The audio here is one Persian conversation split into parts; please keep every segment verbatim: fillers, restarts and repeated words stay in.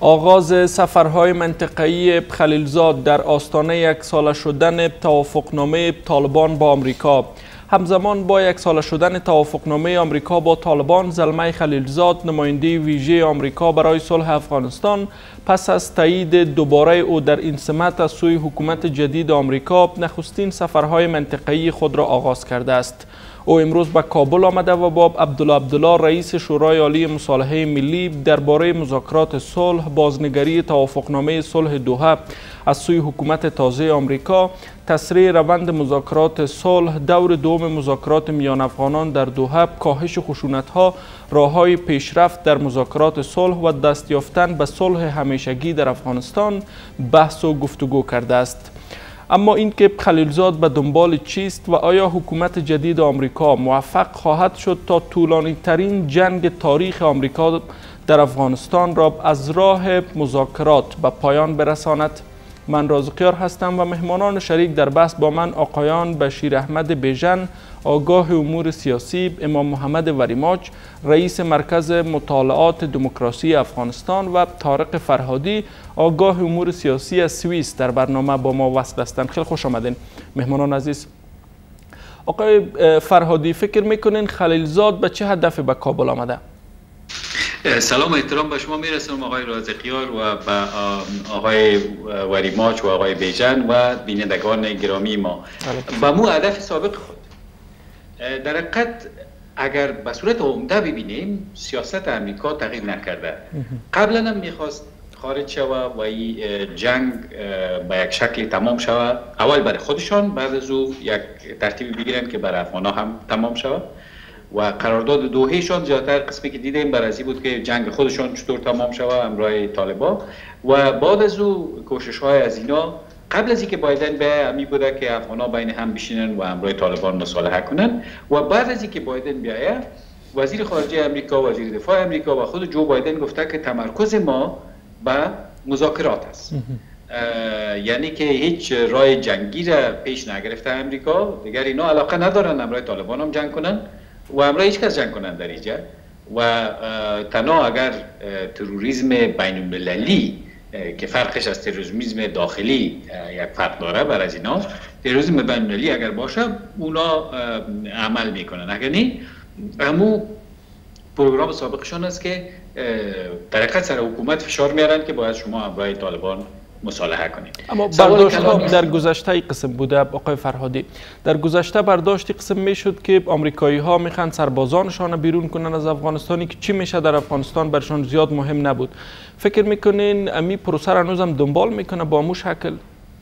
آغاز سفرهای منطقه‌ای خلیلزاد در آستانه یک ساله شدن توافقنامه طالبان با آمریکا. همزمان با یک ساله شدن توافقنامه آمریکا با طالبان، زلمه خلیلزاد، نماینده ویژه آمریکا برای صلح افغانستان، پس از تایید دوباره او در این سمت از سوی حکومت جدید آمریکا، نخستین سفرهای منطقه‌ای خود را آغاز کرده است. او امروز به کابل آمده و با عبدالله عبدالله رئیس شورای عالی مصالحه ملی درباره مذاکرات صلح، بازنگری توافقنامه صلح دوحه از سوی حکومت تازه آمریکا، تسریع روند مذاکرات صلح، دور دوم مذاکرات میان افغانان در دوحه، کاهش خشونت‌ها، راه‌های پیشرفت در مذاکرات صلح و دست یافتن به صلح همیشگی در افغانستان بحث و گفتگو کرده است. اما اینکه خلیلزاد به دنبال چیست و آیا حکومت جدید آمریکا موفق خواهد شد تا طولانی ترین جنگ تاریخ آمریکا در افغانستان را از راه مذاکرات به پایان برساند؟ من رازقیار هستم و مهمانان شریک در بحث با من آقایان بشیر احمد بیژن، آگاه امور سیاسی، امام محمد وریماچ، رئیس مرکز مطالعات دموکراسی افغانستان و طارق فرهادی، آگاه امور سیاسی از سوئیس در برنامه با ما وصل هستند. خیلی خوش آمدین مهمانان عزیز. آقای فرهادی، فکر میکنین خلیلزاد به چه هدفی به کابل آمده؟ سلام و احترام به شما میرسونم آقای رازقیار و به آقای وریماچ و آقای بیژن و بینندگان گرامی ما. و مو هدف سابق خود در حقیقت اگر به صورت عمده ببینیم، سیاست امریکا تغییر نکرده. قبلا هم میخواست خارج شود و این جنگ به یک شکلی تمام شود، اول برای خودشان، بعد از او یک ترتیبی بگیرن که برای افغان‌ها هم تمام شود. و قرارداد دوحه‌شان زیادتر قسمی که دیدیم بر ازی بود که جنگ خودشان چطور تمام شود همراه طالبان، و بعد از او کوشش‌های از اینا قبل از اینکه بایدن به امی بوده که افغان‌ها بین هم بشینن و همراه طالبان مصالحه کنن، و بعد از اینکه بایدن بیاید، وزیر خارجه امریکا، وزیر دفاع امریکا و خود جو بایدن گفته که تمرکز ما به مذاکرات است. یعنی که هیچ راه جنگی را پیش نگرفته امریکا، دیگر اینا علاقه ندارن همراه طالبان هم جنگ کنن و همراه هیچ کس جنگ کنن در اینجا. و تنها اگر تروریسم بین المللی که فرقش از تروریسم داخلی یک فرق داره بر از اینا، تروریسم بین المللی اگر باشه اونا عمل میکنن، اگر نه همو پروگرام سابقشان است که در حقیقت سر حکومت فشار میارن که باید شما همراه طالبان مصالحه کنید. اما برداشت‌ها در گذشته قسم بوده آقای فرهادی. در گذشته برداشتی قسم میشد که آمریکایی‌ها میخوان سربازانشان بیرون کنن از افغانستانی که چی میشه در افغانستان برشان زیاد مهم نبود. فکر میکنین امی پروسه هنوز هم دنبال میکنه با مو شکل؟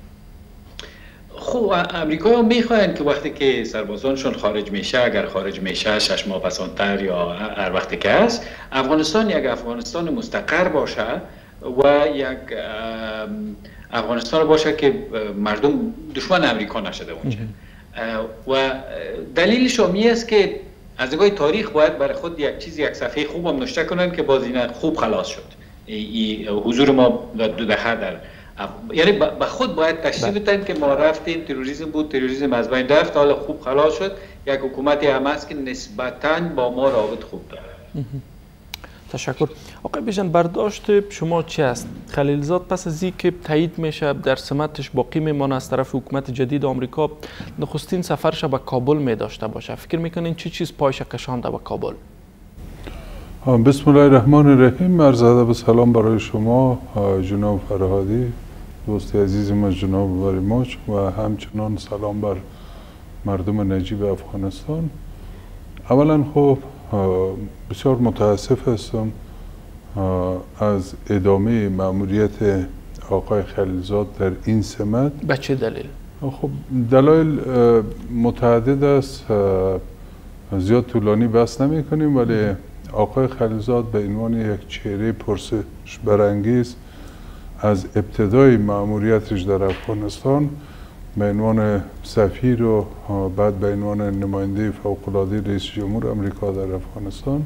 خب امریکایی‌ها میخواین که وقتی که سربازانشون خارج میشه، اگر خارج میشه شش ماه پسانتر یا هر وقتی که است، افغانستان یک افغانستان مستقر باشه و یک افغانستان باشه که مردم دشمن امریکا نشده اونجا. و دلیلش هم است که از نگاه تاریخ باید برای خود یک چیز، یک صفحه خوب هم نوشته کنن که باز این خوب خلاص شد. ای حضور ما دو دهه در یعنی به خود باید تشریح بدن که ما رفتیم، تروریسم بود، تروریسم از بین رفت، حالا خوب خلاص شد. یک حکومتی هم هست که نسبتاً با ما رابط خوب داره. تشکر. آقای بیژن، برداشت شما چی است؟ خلیلزاد پس از اینکه تایید میشه در سمتش باقی میمانه از طرف حکومت جدید آمریکا، نخستین سفرش به کابل می داشته باشه. فکر میکنین چی چیز پایش کشانده به کابل؟ بسم الله الرحمن الرحیم. عرض ادب و سلام برای شما جناب فرهادی، دوست عزیز ما جناب وریماچ، و همچنان سلام بر مردم نجیب افغانستان. اولا خب بسیار متاسف هستم از ادامه مأموریت آقای خلیلزاد در این سمت. به چه دلیل؟ خب دلایل متعدد است، زیاد طولانی بحث نمی کنیم، ولی آقای خلیلزاد به عنوان یک چهره پرسش برانگیز از ابتدای مأموریتش در افغانستان به عنوان سفیر و بعد به عنوان نماینده فوق‌العاده رئیس جمهور آمریکا در افغانستان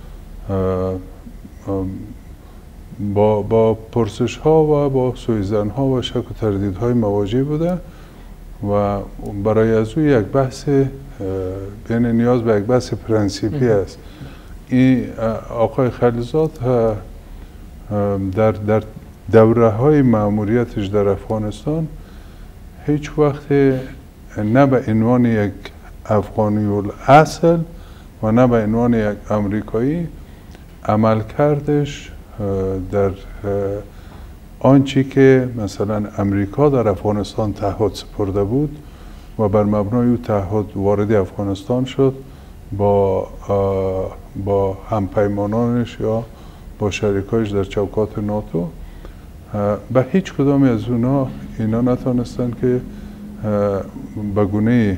با با پرسش ها و با سوءظن ها و شک و تردید های مواجه بوده و برای از او یک بحث بین نیاز به یک بحث پرنسیپی است. این آقای خلیلزاد در در دوره های مأموریتش در افغانستان هیچ وقت نه به عنوان یک افغانی الاصل و نه به عنوان یک امریکایی عمل کردش در آنچه که مثلا امریکا در افغانستان تعهد سپرده بود و بر مبنای او تعهد وارد افغانستان شد با با همپیمانانش یا با شریکایش در چوکات ناتو. به هیچ کدام از اونا اینا نتونستن که به گونه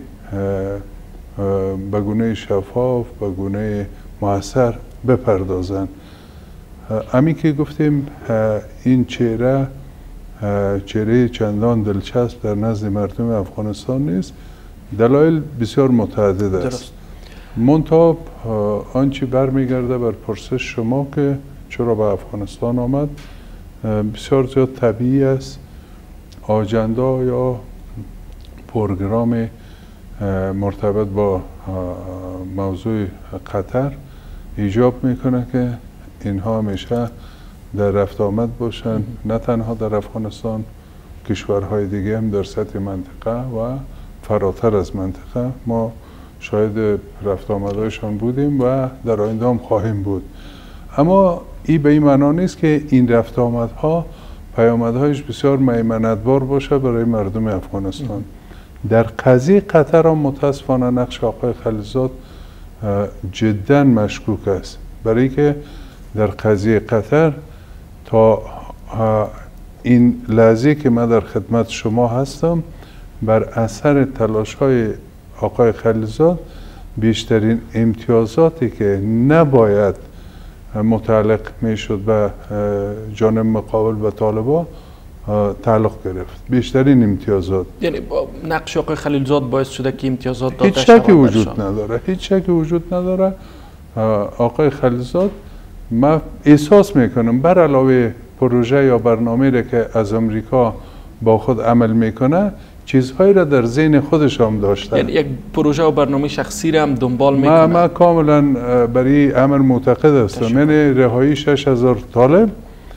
به گونه شفاف به گونه موثر بپردازن. امی که گفتیم این چهره چهره چندان دلچسب در نزد مردم افغانستان نیست. دلایل بسیار متعدد است. منتها آنچه برمیگرده بر پرسش شما که چرا به افغانستان آمد، بسیار زیاد طبیعی است آجندا یا پروگرام مرتبط با موضوع قطر ایجاب میکنه که اینها همیشه در رفت آمد باشن، نه تنها در افغانستان، کشورهای دیگه هم در سطح منطقه و فراتر از منطقه ما شاید رفت آمدهایشان بودیم و در آینده هم خواهیم بود. اما این به این معنا نیست که این رفت آمدها پیامدهایش بسیار میمنتبار باشه برای مردم افغانستان. در قضیه قطر هم متاسفانه نقش آقای خلیلزاد جدا مشکوک است، برای که در قضیه قطر تا این لحظه که من در خدمت شما هستم بر اثر تلاش های آقای خلیلزاد بیشترین امتیازاتی که نباید متعلق می شد به جانب مقابل و طالبان تعلق گرفت. بیشترین امتیازات، یعنی نقش آقای خلیلزاد باعث شده که امتیازات داده هیچ شکی وجود نداره هیچ شکی وجود نداره آقای خلیلزاد، من احساس میکنم بر علاوه پروژه یا برنامه را که از امریکا با خود عمل میکنه چیزهایی را در ذهن خودش هم داشته، یعنی یک پروژه و برنامه شخصی را هم دنبال میکنه. من, من کاملا برای امر معتقد هستم. یعنی رهایی شش هزار طالب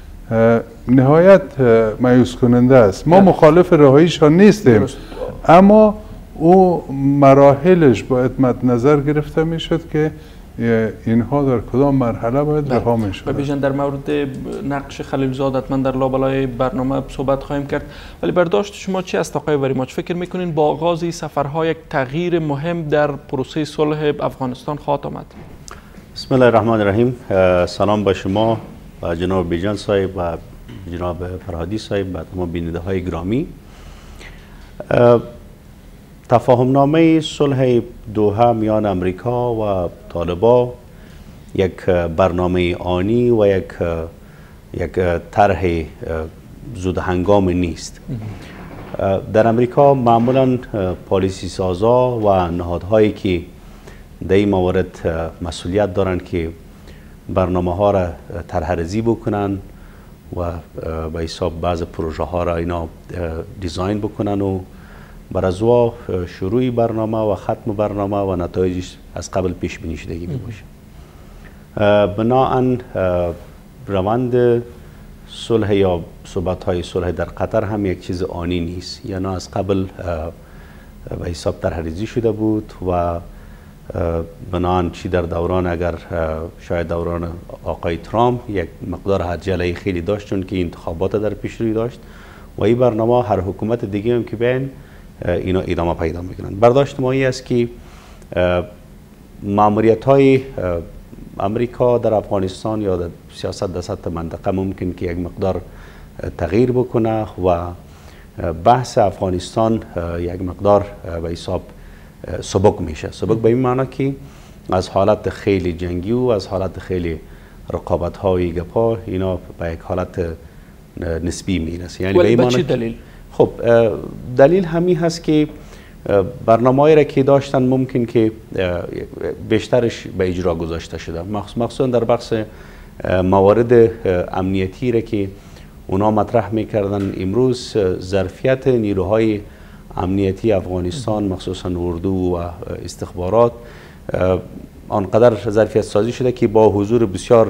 نهایت مایوس کننده است. ما مخالف رهاییشان نیستیم، اما او مراحلش باید مد نظر گرفته میشد که اینها در کدام مرحله باید رها میشد. بیژن در مورد نقش خلیلزاد حتما در لابلای برنامه صحبت خواهیم کرد، ولی برداشت شما چی است آقای وریماچ؟ فکر میکنین با آغاز این سفرها یک تغییر مهم در پروسه صلح افغانستان خواهد آمد؟ بسم الله الرحمن الرحیم. سلام با شما و جناب بیژن صاحب و جناب فرهادی صاحب و تمام بیننده های گرامی. تفاهم نامه صلح دوحه میان امریکا و طالبان یک برنامه آنی و یک یک طرح زود هنگام نیست. در امریکا معمولا پالیسی سازا و نهادهایی که در این موارد مسئولیت دارند که برنامه ها را طرح ریزی بکنن و به حساب بعض پروژه ها را اینا دیزاین بکنن و بر از وا شروع برنامه و ختم برنامه و نتایجش از قبل پیش بینی شدگی می باشه. بناهن روند صلح یا صحبت های صلح در قطر هم یک چیز آنی نیست، یعنی از قبل به حساب طرح ریزی شده بود و بناهن چی در دوران اگر شاید دوران آقای ترامپ یک مقدار عجله خیلی داشت چون که انتخابات در پیش روی داشت و این برنامه هر حکومت دیگه هم که بین اینا ادامه پیدا میکنن. برداشت ما این است که ماموریت های امریکا در افغانستان یا در سیاست در سطح منطقه ممکن که یک مقدار تغییر بکنه و بحث افغانستان یک مقدار به حساب سبک میشه. سبک به این معنی که از حالت خیلی جنگی و از حالت خیلی رقابت های گپا اینا به یک حالت نسبی میرسه. یعنی به این چه دلیل؟ خب دلیل همین هست که برنامه‌ای را که داشتن ممکن که بیشترش به اجرا گذاشته شده، مخصوصا در بخش موارد امنیتی را که اونا مطرح میکردن. امروز ظرفیت نیروهای امنیتی افغانستان مخصوصا اردو و استخبارات آنقدر ظرفیت سازی شده که با حضور بسیار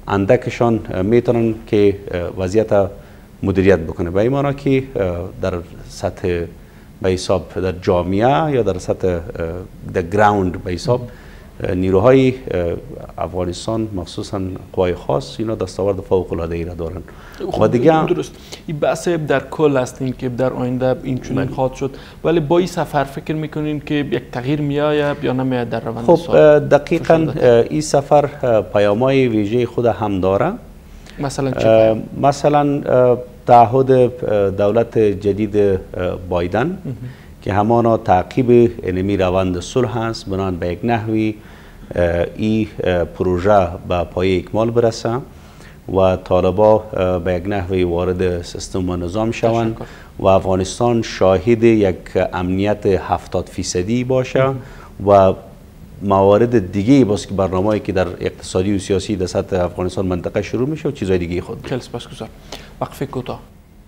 اندکشان میتونن که وضعیت مدیریت بکنه. به این معنا که در سطح به حساب در جامعه یا در سطح در گراوند به حساب نیروهای افغانستان مخصوصا قوای خاص اینا دستاورد فوق العاده ای را دارن. و دیگه درست این بحث در کل هستین که در آینده این چنین خواهد شد، ولی با این سفر فکر میکنین که یک تغییر میآید یا نمیآید در روند؟ خب دقیقاً این سفر پیام‌های ویژه خود هم داره. مثلا چه؟ مثلا تعهد دولت جدید بایدن که همانا تعقیب انمی روند صلح است، بنان به یک نحوی این پروژه به پای اکمال برسه و طالبا به یک نحوی وارد سیستم و نظام شوند و افغانستان شاهد یک امنیت هفتاد فیصدی باشه و موارد دیگه باز که برنامه‌ای که در اقتصادی و سیاسی در سطح افغانستان منطقه شروع میشه و چیزای دیگه خود. خیلی سپاسگزارم. وقفه کوتاه.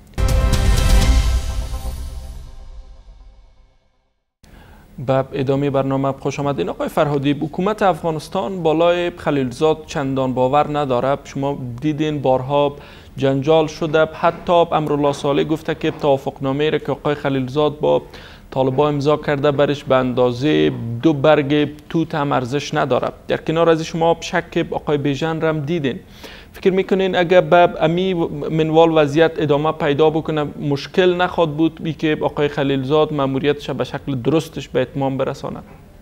به ادامه برنامه خوش آمدین. آقای فرهادی، حکومت افغانستان بالای خلیلزاد چندان باور نداره. شما دیدین بارها جنجال شده، حتی امرالله صالح گفته که توافقنامه‌ای را که آقای خلیلزاد با طالبان امضا کرده برش به اندازه دو برگ توت هم ارزش نداره. در کنار از شما شک آقای بیژن را هم دیدین. فکر میکنین اگر به امی منوال وضعیت ادامه پیدا بکنه مشکل نخواد بود بی که آقای خلیلزاد ماموریتش به شکل درستش به اتمام برساند؟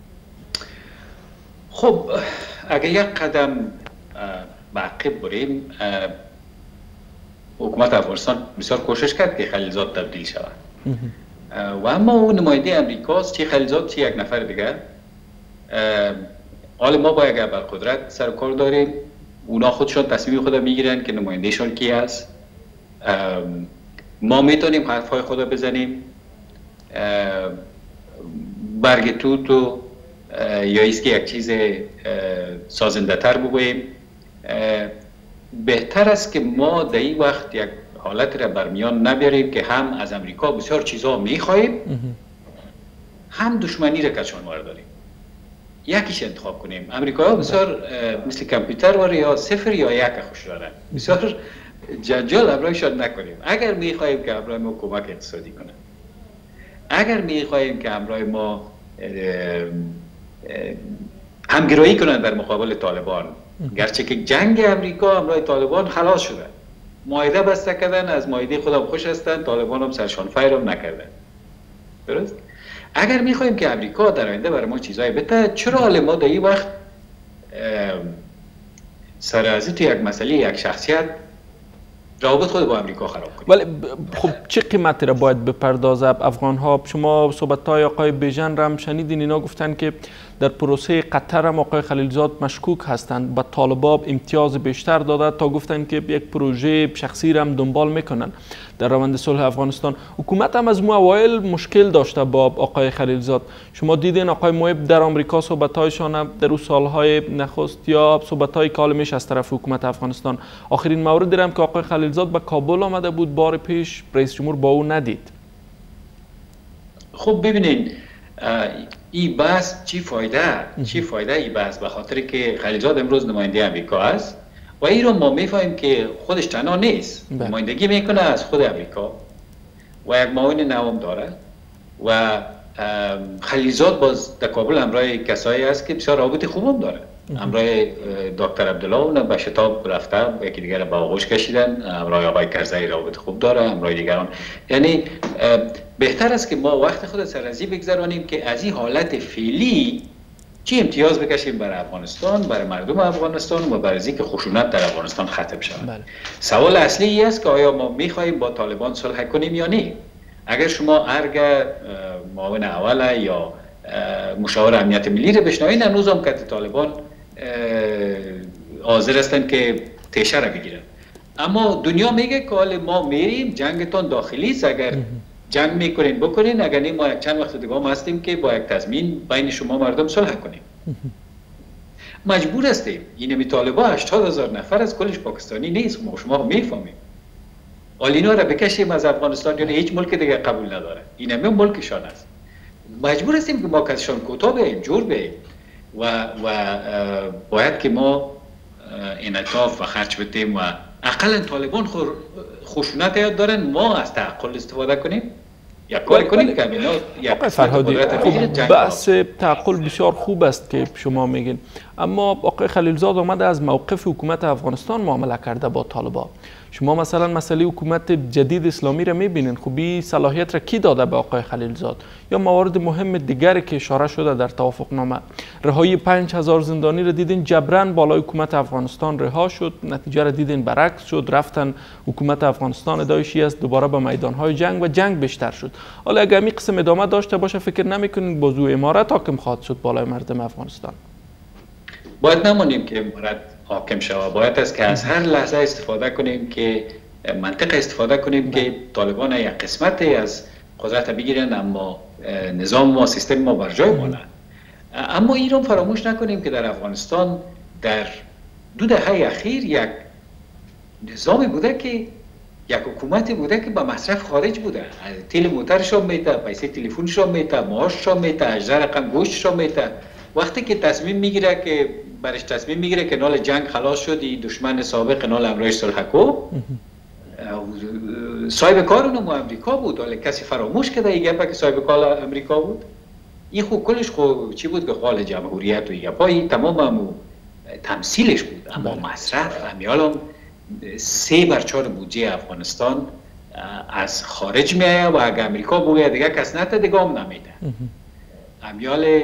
خب اگر یک قدم به عقب بریم، حکومت افغانستان بسیار کوشش کرد که خلیلزاد تبدیل شود و اما اون نماینده امریکاست، چی خلیلزاد چی یک نفر دیگر. حال ما با یک ابرقدرت سر کار داریم، اونا خودشون تصمیم خود میگیرن که نمایندهشون کی است. ما میتونیم حرفهای خود بزنیم، برگ توت و یا ایست که یک چیز سازنده تر بگوییم. بهتر است که ما در این وقت یک حالت را برمیان نبیاریم که هم از امریکا بسیار چیزها میخواهیم هم دشمنی را کشان وارداریم. یکیش انتخاب کنیم. امریکایی بسیار مثل کامپیوتر واره یا صفر یا یک خوش دارن، بسیار جنجال امرایشان نکنیم. اگر میخواهیم که امرای ما کمک اقتصادی کنن، اگر میخواهیم که امرای ما همگرایی کنن در مقابل طالبان، گرچه که جنگ امریکا امرای طالبان خلاص شده، معاهده بسته کردن، از معاهده خودم خوش هستن، طالبان هم سرشان فیر هم نکردن. درست؟ اگر میخوایم که امریکا در آینده برای ما چیزایی بده، چرا حال ما در این وقت سرازی تو یک مسئله یک شخصیت روابط خود با امریکا خراب کنیم؟ ولی خب چه قیمتی را باید بپردازه افغان ها؟ شما صحبت های آقای بیژن را هم شنیدین، اینا گفتن که در پروسه قطر هم آقای خلیلزاد مشکوک هستند، به طالبان امتیاز بیشتر داده تا گفتن که یک پروژه شخصی را هم دنبال میکنن در روند صلح افغانستان. حکومت هم از مو اوایل مشکل داشته با آقای خلیلزاد. شما دیدین آقای مویب در آمریکا صحبت‌هایشان در اون سالهای نخست یا صحبت‌های کالمیش از طرف حکومت افغانستان. آخرین موردی هم که آقای خلیلزاد به کابل آمده بود بار پیش، رئیس جمهور با او ندید. خب ببینید این بحث چی فایده چی فایده این بحث، به خاطر که خلیلزاد امروز نماینده امریکا است و این رو ما میفهمیم که خودش تنها نیست، نمایندگی میکنه از خود امریکا و یک معاون نوام داره و خلیلزاد باز در کابل همراه کسایی است که بسیار رابط خوبم داره، همراه دکتر عبدالله اون به شتاب رفته، یکی دیگر به آغوش کشیدن، همراه آقای کرزی رابط خوب داره، همراه دیگران. یعنی بهتر است که ما وقت خود سر از این بگذرانیم که از این حالت فعلی چی امتیاز بکشیم برای افغانستان، برای مردم افغانستان و برای اینکه خشونت در افغانستان ختم شود. بله. سوال اصلی این است که آیا ما میخواهیم با طالبان صلح کنیم یا نه؟ اگر شما ارگ معاون اول یا مشاور امنیت ملی رو بشنوید، هنوز هم که طالبان حاضر هستند که تیشه را بگیرن، اما دنیا میگه که حال ما میریم جنگتون داخلی است، اگر جنگ میکنین بکنین، اگر نه ما چند وقت دیگه هم هستیم که با یک تضمین بین شما مردم صلح کنیم. مجبور هستیم. این می طالبان هشتاد هزار نفر از کلش پاکستانی نیست، ما شما میفهمیم. آلینا را بکشیم از افغانستان یا هیچ ملک دیگه قبول نداره، این همه ملکشان است. مجبور هستیم که ما کسشان کوتاه بیاییم، جور بیاییم و و باید که ما انعطاف و خرج بدیم و اقلا طالبان خشونت یاد دارن، ما از تعقل استفاده کنیم یا کار کنیم که اینا آقای فرهادی بحث تعقل بسیار خوب است که شما میگین، اما آقای خلیلزاد آمده از موقف حکومت افغانستان معامله کرده با طالبان. شما مثلا مسئله حکومت جدید اسلامی را میبینین، خب این صلاحیت را کی داده به آقای خلیلزاد؟ یا موارد مهم دیگری که اشاره شده در توافق نامه، رهایی پنج هزار زندانی را دیدین جبران بالای حکومت افغانستان رها شد، نتیجه را دیدین برعکس شد، رفتن حکومت افغانستان ادعای شیعه است دوباره به میدانهای جنگ و جنگ بیشتر شد. حالا اگر این قسم ادامه داشته باشه فکر نمیکنین بازو امارت حاکم خواهد شد بالای مردم افغانستان؟ باید نمانیم که امارت حاکم شود، باید است که از هر لحظه استفاده کنیم که منطق استفاده کنیم که طالبان یک قسمتی از قدرت بگیرن اما نظام ما سیستم ما بر جای مانه. اما این رو فراموش نکنیم که در افغانستان در دو دهه اخیر یک نظامی بوده که یک حکومتی بوده که به مصرف خارج بوده، تیل موترشان میته، پیسه تلفنشان میته، معاششان میته، هجده رقم گوشتشان میته. وقتی که تصمیم میگیره که برش تصمیم میگیره که نال جنگ خلاص شدی، دشمن سابق نال امروز صلح کو صاحب کار اونم امریکا بود، ولی کسی فراموش کرده این گپه که صاحب کار امریکا بود. این خو کلش خو چی بود که خال جمهوریت و این گپا این تمام همو تمثیلش بود، اما مصرف همیالم سه بر چهار بودجه افغانستان از خارج میایه و اگه امریکا بوید دیگه کس نته دیگه هم نمیده. همیال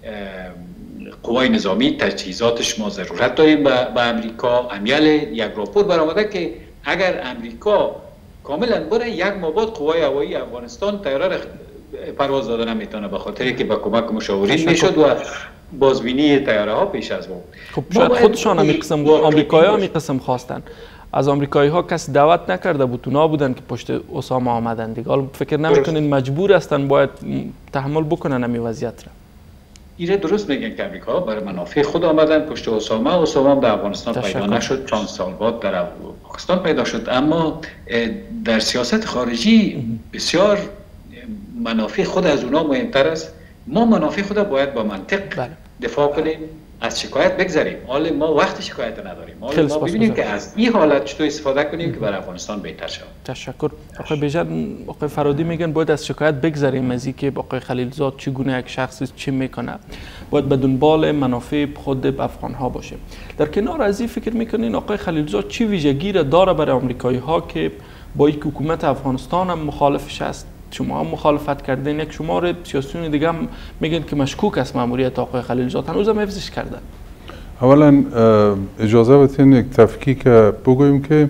قوای نظامی تجهیزاتش ما ضرورت داریم به امریکا. همیال یک راپور برآمده که اگر امریکا کاملا بره یک ماه بعد قوای هوایی افغانستان طیاره پرواز داده نمیتونه، به خاطری که با کمک مشاورین میشد و بازبینی طیاره ها پیش از ما. خب شاید خودشان هم قسم آمریکایی هم قسم خواستن. از آمریکایی ها کسی دعوت نکرده بود، اونا بودن که پشت اسامه آمدن دیگه. حالا فکر نمیکنین مجبور هستن باید تحمل بکنن همین وضعیت را؟ ایره درست میگن که امریکا برای منافع خود آمدن پشت اسامه. اسامه هم در افغانستان پیدا نشد، چند سال بعد در پاکستان پیدا شد. اما در سیاست خارجی بسیار منافع خود از اونا مهمتر است. ما منافع خود باید با منطق بله. دفاع کنیم، از شکایت بگذاریم. حالا ما وقت شکایت نداریم، حالا ما ببینیم که از این حالت چطور استفاده کنیم که برای افغانستان بهتر شود. تشکر. آقای بیژن، آقای فرهادی میگن باید از شکایت بگذاریم از اینکه آقای خلیلزاد چگونه یک شخصی چی میکنه، باید به دنبال منافع خود افغان ها باشه. در کنار از این فکر میکنین آقای خلیلزاد چی ویژگی را داره برای آمریکایی ها که با یک حکومت افغانستان هم مخالفش است؟ شما هم مخالفت کردین، یک شمار سیاسیون دیگه هم میگن که مشکوک است ماموریت آقای خلیلزاد، هنوز هم حفظش کرده. اولا اجازه بدین یک تفکیک بگوییم که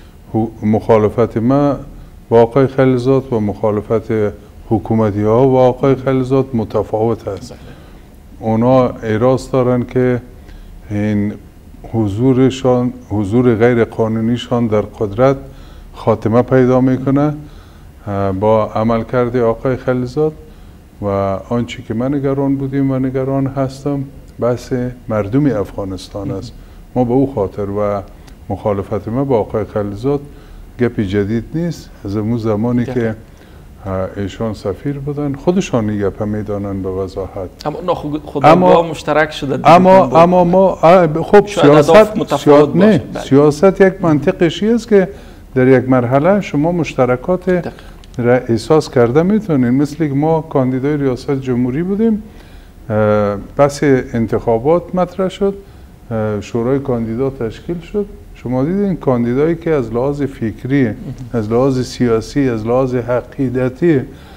مخالفت ما با آقای خلیلزاد و مخالفت حکومتی ها و آقای خلیلزاد متفاوت است. اونا اعتراض دارن که این حضورشان حضور غیر قانونیشان در قدرت خاتمه پیدا میکنه با عملکرد آقای خلیلزاد و آنچه که من نگران بودیم و نگران هستم بحث مردم افغانستان است. ما به او خاطر و مخالفت ما با آقای خلیلزاد گپی جدید نیست. از اون زمانی که ایشان سفیر بودن خودشان این گپ میدانن به وضاحت. اما خدا مشترک شده. اما اما ما خب سیاست سیاست نه سیاست یک منطقشی است که در یک مرحله شما مشترکات را احساس کرده میتونین. مثل که ما کاندیدای ریاست جمهوری بودیم، پس انتخابات مطرح شد، شورای کاندیدا تشکیل شد. شما دیدین کاندیدایی که از لحاظ فکری، از لحاظ سیاسی، از لحاظ عقیدتی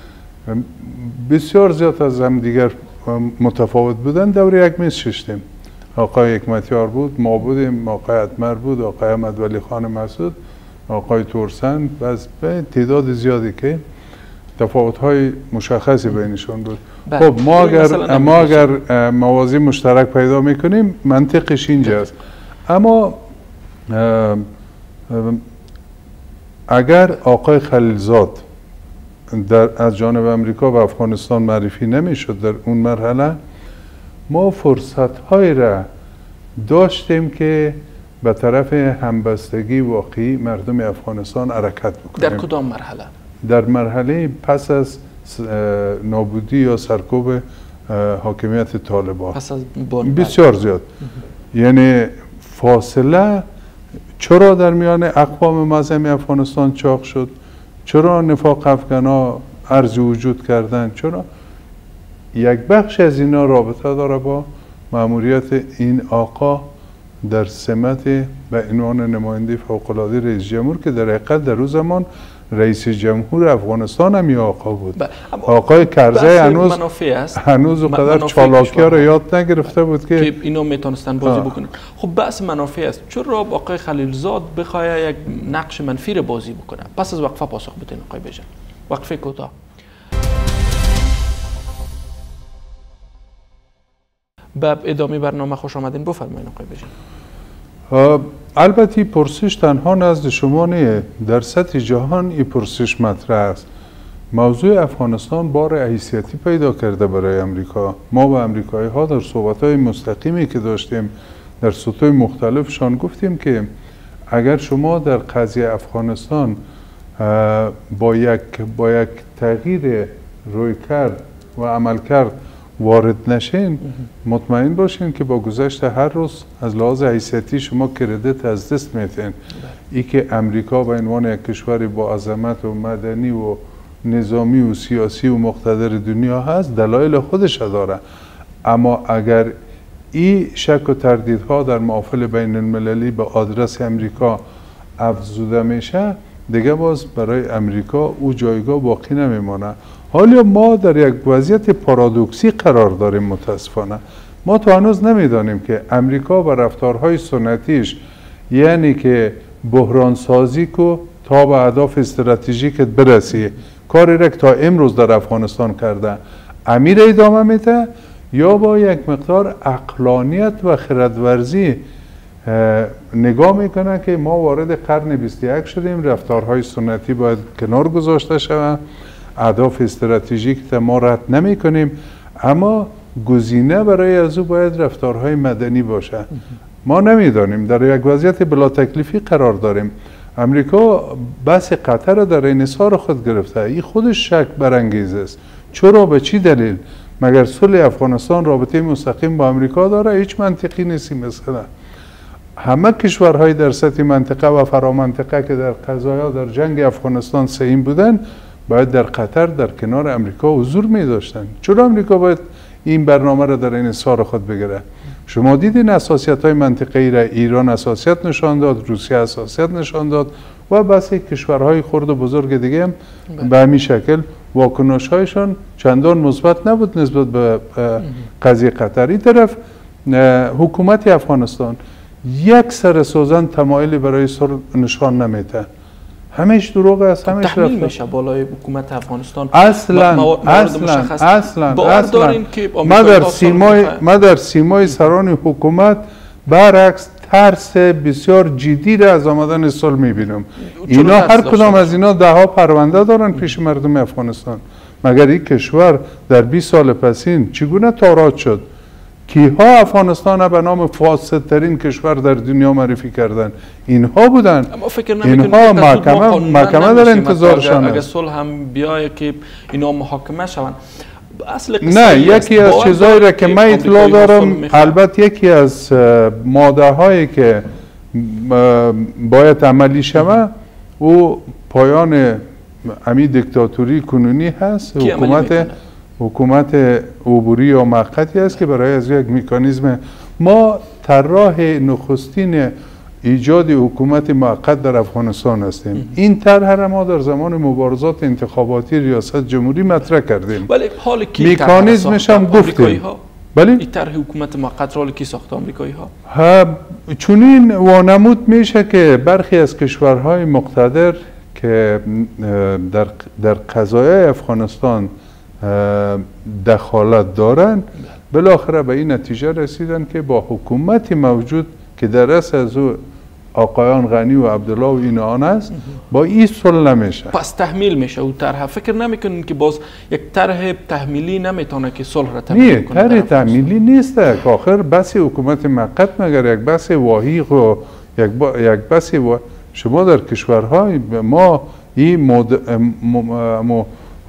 بسیار زیاد از هم دیگر متفاوت بودن دور یک میز ششتیم. آقای حکمتیار بود، ما بودیم، آقای اتمر بود، آقای احمد ولی خان مسعود، آقای تورسن و تعداد زیادی که تفاوت‌های مشخصی بینشون بود. خب ما اگر ما اگر موازی مشترک پیدا میکنیم منطقش اینجاست. اما اگر آقای خلیلزاد در از جانب امریکا و افغانستان معرفی نمیشد در اون مرحله، ما فرصت‌های را داشتیم که به طرف همبستگی واقعی مردم افغانستان حرکت بکنیم. در کدام مرحله؟ در مرحله پس از نابودی یا سرکوب حاکمیت طالبان. پس از بسیار زیاد. یعنی فاصله چرا در میان اقوام مذهبی افغانستان چاق شد؟ چرا نفاق افغانا عرض وجود کردن؟ چرا؟ یک بخش از اینا رابطه داره با مأموریت این آقا در سمت به عنوان نماینده فوق‌العاده رئیس جمهور که در حقیقت در روز زمان رئیس جمهور افغانستان هم یه آقا بود. آقای کرزی هنوز هنوز اونقدر چالاکی ها رو یاد نگرفته بود که که اینا میتونستن بازی بکنن. خب بحث منافع است. چرا آقای خلیلزاد بخواد یک نقش منفی رو بازی بکنه؟ پس از وقفه پاسخ بدین آقای بیژن. وقفه کوتاه. به ادامه برنامه خوش آمدین. بفرمایید آقای بیژن. البته پرسش تنها نزد شما نه، در سطح جهان این پرسش مطرح است. موضوع افغانستان بار حیثیتی پیدا کرده برای امریکا. ما با امریکایی ها در صحبت های مستقیمی که داشتیم در سطوح مختلفشان گفتیم که اگر شما در قضیه افغانستان با یک با یک تغییر رویکرد و عملکرد وارد نشین، مطمئن باشین که با گذشت هر روز از لحاظ حیثیتی شما کردیت از دست میتین. ای که امریکا به عنوان یک کشور با عظمت و مدنی و نظامی و سیاسی و مقتدر دنیا هست دلایل خودش داره، اما اگر این شک و تردیدها در محافل بین المللی به آدرس امریکا افزوده میشه، دیگه باز برای امریکا او جایگاه باقی نمیمانه. حالا ما در یک وضعیت پارادوکسی قرار داریم. متاسفانه ما تا هنوز نمیدانیم که امریکا و رفتارهای سنتیش، یعنی که بحران سازی کو تا به اهداف استراتژیک برسی، کاری را که تا امروز در افغانستان کرده، امیر ادامه میده یا با یک مقدار عقلانیت و خردورزی نگاه میکنه که ما وارد قرن بیست و یک شدیم، رفتارهای سنتی باید کنار گذاشته شود، اهداف استراتژیک ما رد نمی کنیم، اما گزینه برای از او باید رفتارهای مدنی باشه. ما نمیدانیم، در یک وضعیت بلا تکلیفی قرار داریم. امریکا بحث قطر را در انحصار خود گرفته. این خودش شک برانگیز است. چرا؟ به چی دلیل؟ مگر صلح افغانستان رابطه مستقیم با امریکا داره؟ هیچ منطقی نیست. مثلا همه کشورهای در سطح منطقه و فرامنطقه که در قضایا در جنگ افغانستان سهیم بودن باید در قطر در کنار امریکا حضور می داشتن. چرا امریکا باید این برنامه را در انحصار خود بگیره؟ شما دیدین اساسیت های منطقه‌ای را ایران اساسیت نشان داد، روسیه اساسیت نشان داد و بس کشورهای خرد و بزرگ دیگه هم به همین شکل واکنش هایشان چندان مثبت نبود نسبت به قضیه قطر. این طرف حکومت افغانستان یک سر سوزن تمایلی برای صلح نشان نمیده. همش دروغ است، همش رفته. تحمیل میشه بالای حکومت افغانستان. اصلا اصلا اصلا اصلا ما در سیمای ما در سیمای سران حکومت برعکس ترس بسیار جدی را از آمدن صلح میبینم. اینا هر کدام از اینا ده ها پرونده دارن پیش مردم افغانستان. مگر این کشور در بیست سال پسین چگونه تاراج شد؟ کیها افغانستان به نام فاسدترین کشور در دنیا معرفی کردن؟ اینها بودن. اما فکر اینها محکمه محکمه در انتظارشان است. اگر صلح هم بیای که اینا محاکمه شوند. اصل نه، یکی از چیزایی را که من اطلاع دارم، البته یکی از ماده هایی که باید عملی شود او پایان امی دیکتاتوری کنونی هست. حکومت حکومت عبوری یا موقتی است که برای از یک مکانیزم ما طراح نخستین ایجاد حکومت موقت در افغانستان هستیم. این طرح را ما در زمان مبارزات انتخاباتی ریاست جمهوری مطرح کردیم. ولی حال کی مکانیزمش هم گفتیم. بله این طرح حکومت موقت را کی ساخت؟ آمریکایی ها. چنین وانمود میشه که برخی از کشورهای مقتدر که در در قضایای افغانستان دخالت دارن بالاخره به این نتیجه رسیدن که با حکومتی موجود که در رأس از او آقایان غنی و عبدالله و این آن است با این صلح نمیشه. پس تحمیل میشه او طرح. فکر نمیکنین که باز یک طرح تحمیلی نمیتونه که صلح را تحمیل کنه؟ نه، طرح تحمیلی نیست. آخر بس حکومت موقت مگر یک بس واهیق و یک با یک بس و شما در کشورهای ما این مد... م... م...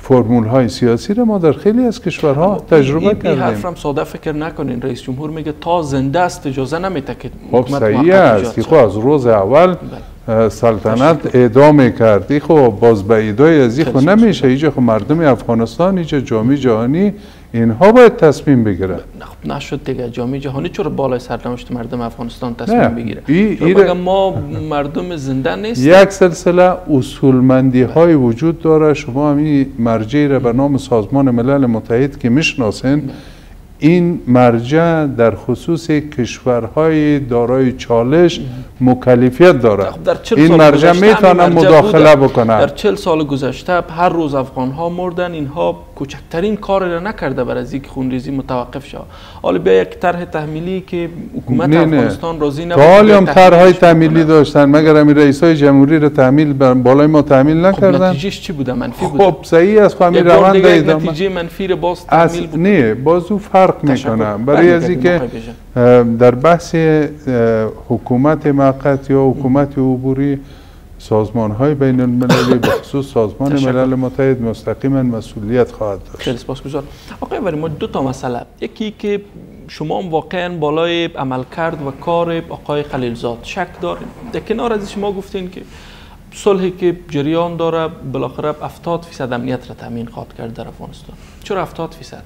فرمول های سیاسی را ما در خیلی از کشورها تجربه کردیم. این حرف هم ساده فکر نکنین. رئیس جمهور میگه تا زنده است اجازه نمیده که حکومت صحیح است. خب از روز اول سلطنت اعدام کردی، خب باز به ایدای از این خب نمیشه. اینجا خب مردم افغانستان، اینجا جامعه جهانی اینها باید تصمیم بگیرن. خب نشد دیگه. جامعه جهانی چرا بالای سرنوشت مردم افغانستان تصمیم بگیره؟ ای ای مگه ما مردم زنده نیستیم؟ یک سلسله اصولمندی های وجود داره. شما همین مرجعی را به نام سازمان ملل متحد که میشناسین، این مرجع در خصوص کشورهای دارای چالش مکلفیت داره. این مرجع میتونه مداخله بکنه. در چهل سال گذشته هر روز افغان ها مردن، اینها کوچکترین کار را نکرده برای از اینکه خونریزی متوقف شود. حالا بیا یک طرح تحمیلی که حکومت نه افغانستان راضی نبود. حالا هم طرحهای تحمیلی داشتن، مگر همین رئیسای جمهوری را تحمیل بالای ما تحمیل نکردن. خب نتیجهش چی بوده؟ منفی بوده. خب صحیح است. همین روند ادامه. نتیجه منفی را باز تحمیل بود. نه، بازو فرق میکنه. برای از اینکه در بحث حکومت موقت یا حکومت عبوری، سازمان های بین المللی به خصوص سازمان ملل متحد مستقیما مسئولیت خواهد داشت. خیلی سپاسگزارم. آقای وریماچ، دو تا مسئله. یکی که شما واقعا بالای عملکرد و کار آقای خلیلزاد شک دارید. در کنار از شما گفتین که صلحی که جریان داره بالاخره هفتاد فیصد امنیت را تامین خواهد کرد در افغانستان. چرا هفتاد فیصد؟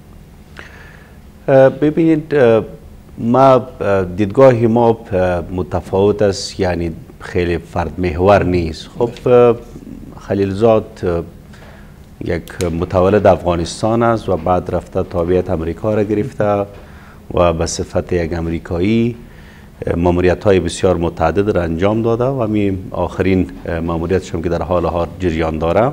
ببینید، ما دیدگاه ما متفاوت است، یعنی خیلی فرد محور نیست. خب خلیلزاد یک متولد افغانستان است و بعد رفته تابعیت امریکا را گرفته و به صفت یک امریکایی ماموریت های بسیار متعدد را انجام داده و همین آخرین ماموریتش هم که در حال حال جریان داره.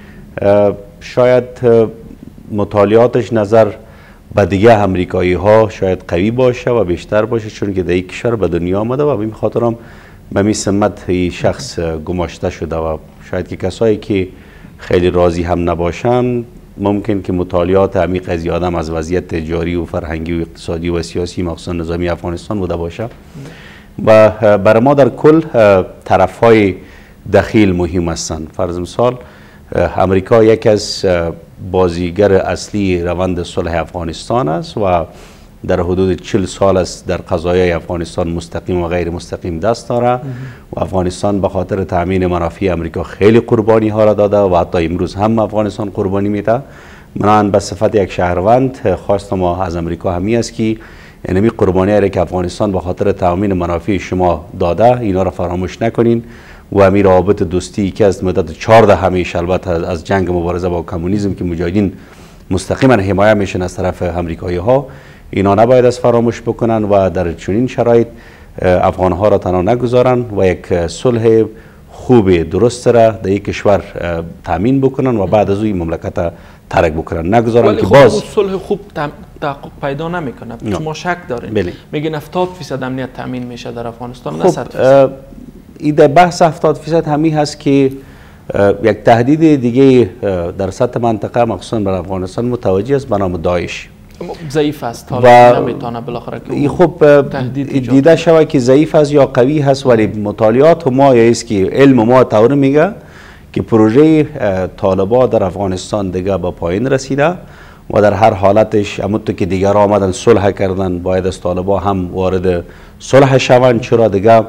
شاید مطالعاتش نظر به دیگه امریکایی ها شاید قوی باشه و بیشتر باشه، چون که در این کشور به دنیا آمده و به این خاطر هم به می سمت شخص گماشته شده و شاید که کسایی که خیلی راضی هم نباشن ممکن که مطالعات عمیق از آدم از وضعیت جاری و فرهنگی و اقتصادی و سیاسی مخصوصا نظامی افغانستان بوده باشه. و برای ما در کل طرف های دخیل مهم هستند. فرض مثال امریکا یک از بازیگر اصلی روند صلح افغانستان است و در حدود چهل سال است در قضایای افغانستان مستقیم و غیر مستقیم دست داره و افغانستان به خاطر تامین منافع امریکا خیلی قربانی ها را داده و حتی امروز هم افغانستان قربانی میده. من به صفت یک شهروند خواست ما از امریکا همی است که اینمی قربانی را که افغانستان به خاطر تامین منافع شما داده اینا را فراموش نکنین و همین روابط دوستی که از مدت چهارده همیشه البته از جنگ مبارزه با کمونیسم که مجاهدین مستقیما حمایه میشن از طرف امریکایی ها، اینا نباید از فراموش بکنن و در چنین شرایط افغان ها را تنها نگذارن و یک صلح خوب درست را در یک کشور تامین بکنن و بعد از اون مملکت ترک بکنن، نگذارن که باز صلح خوب تحقق پیدا نمیکنه. شما شک دارین؟ میگن هفتاد فیصد امنیت تامین میشه در افغانستان، نه صد فیصد. ایده بحث هفتاد فیصد همی هست که یک تهدید دیگه در سطح منطقه مخصوصا بر افغانستان متوجه است به نام داعش. ضعیف است، حالا نمیتونه بالاخره که خب دیده شود که ضعیف است یا قوی هست، ولی مطالعات ما یا است که علم ما طور میگه که پروژه طالبان در افغانستان دیگه به پایین رسیده و در هر حالتش همونطور که دیگر آمدن صلح کردن باید از طالبان هم وارد صلح شوند، چرا دیگه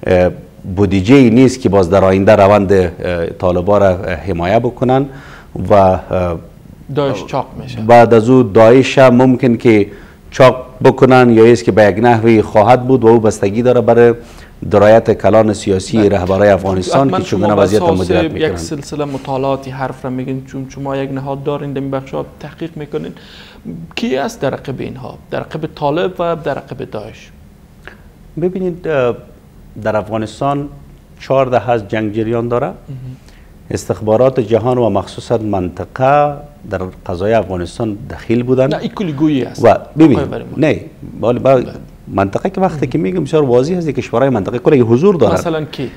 بودجه نیست که باز در آینده روند طالبان را حمایه بکنن و داعش چاق میشه. بعد از او داعش هم ممکن که چاق بکنن یا است که به یک نحوی خواهد بود و او بستگی داره برای درایت کلان سیاسی رهبرای افغانستان که چگونه وضعیت مدیریت میکنن. یک سلسله مطالعاتی حرف را میگین، چون شما یک نهاد دارین در این بخشات تحقیق میکنین، کی است در رقب اینها؟ در رقب طالب و در رقب داعش؟ ببینید در افغانستان چهارده از جنگ جریان داره. استخبارات جهان و مخصوصا منطقه در قضای افغانستان دخیل بودن. نه این کلی گویی است. و ببین نه ولی با منطقه که وقتی که میگم بسیار واضح است که کشورهای منطقه کلی حضور دارن. مثلا کی؟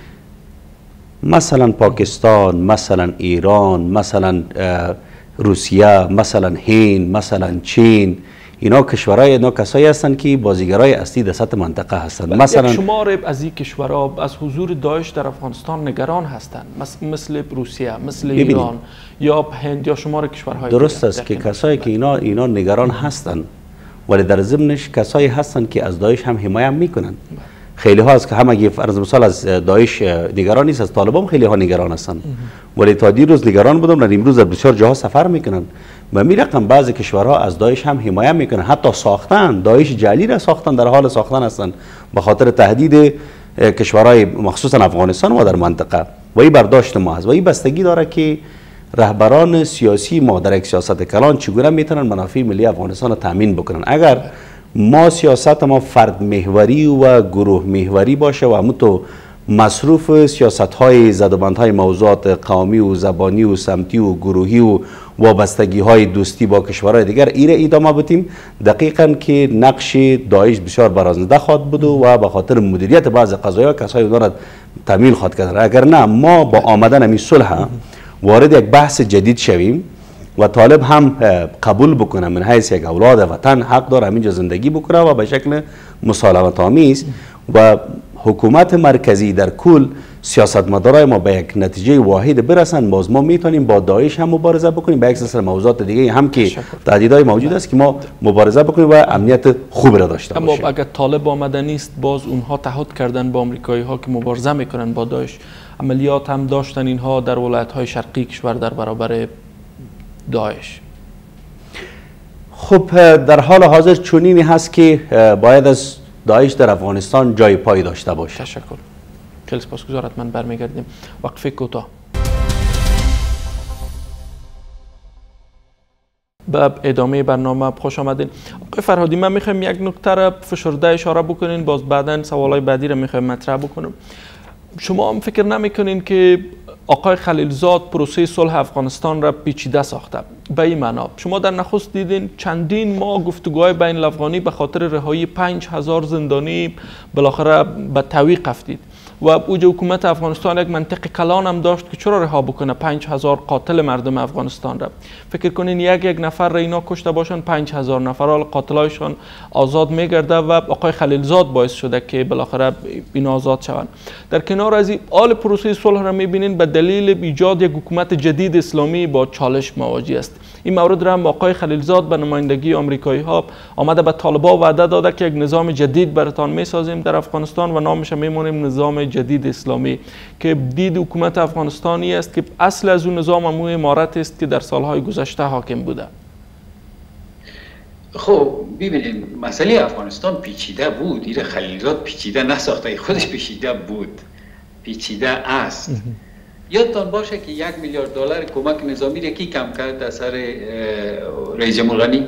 مثلا پاکستان، مثلا ایران، مثلا روسیه، مثلا هند، مثلا چین. اینا کشورهای اینا کسایی هستند که بازیگرای اصلی در سطح منطقه هستند. مثلا یک شمار از این کشورها از حضور داعش در افغانستان نگران هستند، مثل روسیه، مثل ایران یا هند یا شمار کشورهای درست است که کسایی که اینا اینا نگران هستند، ولی در ضمنش کسایی هستند که از داعش هم حمایت میکنند. خیلی ها است که هم اگه فرض مثال از داعش نگران نیست، از طالبان خیلی ها نگران هستند، ولی تا دیروز نگران بودم، ولی امروز در بسیار جاها سفر میکنن و می رقم بعضی کشورها از داعش هم حمایت میکنن، حتی ساختن داعش جعلی را ساختن، در حال ساختن هستند به خاطر تهدید کشورهای مخصوصا افغانستان و در منطقه. و این برداشت ما هست و این بستگی داره که رهبران سیاسی ما در یک سیاست کلان چگونه میتونن منافع ملی افغانستان را تامین بکنن. اگر ما سیاست ما فرد محوری و گروه محوری باشه و همون تو مصروف سیاست های زدوبند های موضوعات قومی و زبانی و سمتی و گروهی و وابستگی های دوستی با کشورهای دیگر ایره ادامه بدیم، دقیقاً که نقش داعش بسیار برازنده خواهد بود و به خاطر مدیریت بعض قضایا کسای اونها را تامین خواهد کرد. اگر نه ما با آمدن همین صلح وارد یک بحث جدید شویم و طالب هم قبول بکنه من حیث یک اولاد وطن حق داره همینجا زندگی بکنه و به شکل مسالمت آمیز و حکومت مرکزی در کل سیاستمدارای ما به یک نتیجه واحد برسن، باز ما میتونیم با داعش هم مبارزه بکنیم، به یک سلسله موضوعات دیگه هم که تهدیدهای موجود است که ما مبارزه بکنیم و امنیت خوب را داشته باشیم. اما اگر طالب آمده نیست، باز اونها تعهد کردن با آمریکایی ها که مبارزه میکنن با داعش، عملیات هم داشتن اینها در ولایت های شرقی کشور در برابر داعش. خب در حال حاضر چنینی هست که باید از داعش در افغانستان جای پای داشته باشه. تشکر. خیلی سپاسگزارم. من برمیگردیم وقفه کوتاه. به ادامه برنامه خوش آمدین. آقای فرهادی، من میخوایم یک نکته را فشرده اشاره بکنین، باز بعداً سوالای بعدی را میخوایم مطرح بکنم. شما هم فکر نمیکنین که آقای خلیلزاد پروسه صلح افغانستان را پیچیده ساخته؟ به این معنا شما در نخست دیدین چندین ماه گفتگوهای بین الافغانی به خاطر رهایی پنج هزار زندانی بالاخره به تعویق افتید و اوج حکومت افغانستان یک منطق کلان هم داشت که چرا رها بکنه پنج هزار قاتل مردم افغانستان را. فکر کنین یک یک نفر را اینا کشته باشن، پنج هزار نفر حال قاتلایشان آزاد میگرده و آقای خلیلزاد باعث شده که بالاخره اینا آزاد شوند. در کنار از این آل پروسه صلح را میبینین به دلیل ایجاد یک حکومت جدید اسلامی با چالش مواجه است. این مورد را هم آقای خلیلزاد به نمایندگی آمریکایی ها آمده به طالبان وعده داده که یک نظام جدید براتان میسازیم در افغانستان و نامش میمونیم نظام جدید اسلامی، که دید حکومت افغانستانی است که اصل از اون نظام همون امارت است که در سالهای گذشته حاکم بوده. خب ببینید مسئله افغانستان پیچیده بود، این خلیلزاد پیچیده نساخته، خودش پیچیده بود، پیچیده است. یادتان باشه که یک میلیارد دلار کمک نظامی را کی کم کرد از سر رئیس جمهور غنی؟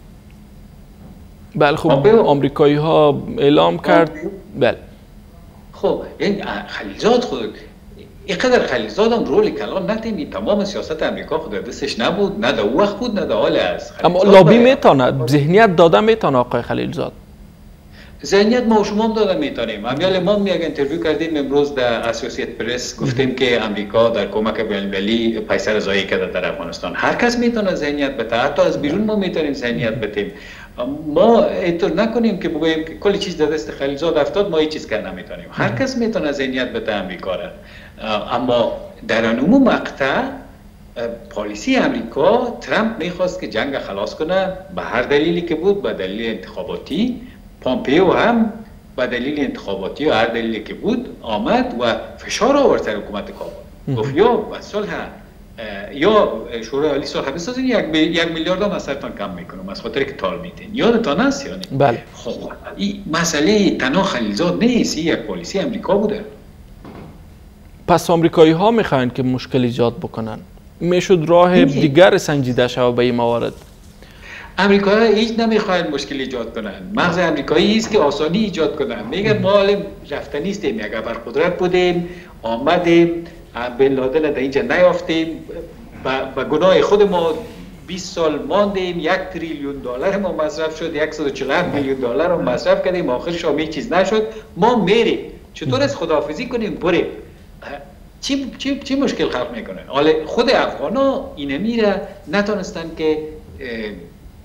بله خب آمریکایی ها اعلام کرد. بله خب این خلیلزاد خود اینقدر خلیلزاد هم رول کلان نتیمی، تمام سیاست امریکا خود دستش نبود، نه در وقت بود نه در حال است. اما لابی میتونه، ذهنیت داده میتونه آقای خلیلزاد. ذهنیت ما و شما هم داده میتونیم. امیال ما هم یک انترویو کردیم امروز در اسوسییت پرس، گفتیم که امریکا در کمک بین‌المللی پیسر ضایع کرده در افغانستان. هر کس میتونه ذهنیت بده، حتی از بیرون ما میتونیم ذهنیت بدیم. ما اینطور نکنیم که بگوییم که کلی چیز در دست خلیلزاد افتاد ما هیچ چیز کار نمیتونیم. هر کس میتونه ذهنیت بده امریکا را. اما در عموم مقطع پالیسی امریکا، ترامپ میخواست که جنگ خلاص کنه به هر دلیلی که بود، به دلیل انتخاباتی. پامپیو هم به دلیل انتخاباتی و هر دلیلی که بود آمد و فشار آورد سر حکومت کابل. گفت یا با صلح یا شورای عالی صلح بسازین، یک یک میلیارد هم از سرتان کم میکنم از خاطر که تال میدین. یادتان هست یعنی؟ بله. خب این مسئله تنها خلیلزاد نیست، یک پالیسی امریکا بوده. پس آمریکایی ها میخواین که مشکل ایجاد بکنن، میشد راه دیگر سنجیده شود به این موارد. امریکایی هیچ نمیخواین مشکل ایجاد کنن. مغز امریکایی است که آسانی ایجاد کنن. میگن ما حال رفتنی نیستیم، یک ابرقدرت بودیم، آمدیم، بن لادن در اینجا نیافتیم، با گناه خود ما بیست سال ماندیم، یک تریلیون دلار ما مصرف شد، صد و چهل و هفت میلیون دلار ما مصرف کردیم، آخرش هم هیچ چیز نشد. ما میریم، چطور از خداحافظی کنیم بریم؟ چی چی چی مشکل خلق میکنن؟ حالا خود افغانا اینمی را نتونستن که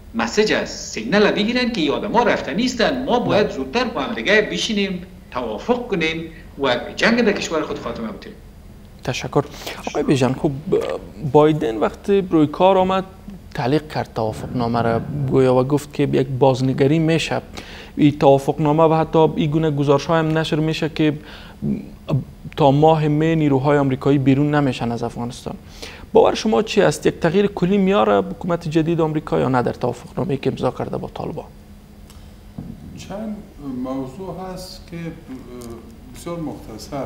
مسیج از سیگنال بگیرن که یاد ما رفته نیستن، ما باید زودتر با هم دیگه بشینیم توافق کنیم و جنگ در کشور خود خاتمه بدیم. تشکر. آقای بیژن، خب بایدن وقتی روی کار آمد تعلیق کرد توافق نامه را، گویا و گفت که یک بازنگری میشه این توافق نامه و حتی این گونه گزارش های هم نشر میشه که تا ماه می نیروهای آمریکایی بیرون نمیشن از افغانستان. باور شما چی است؟ یک تغییر کلی میاره حکومت جدید آمریکا یا نه در توافق نامه‌ای که امضا کرده با طالبان؟ چند موضوع هست که بسیار مختصر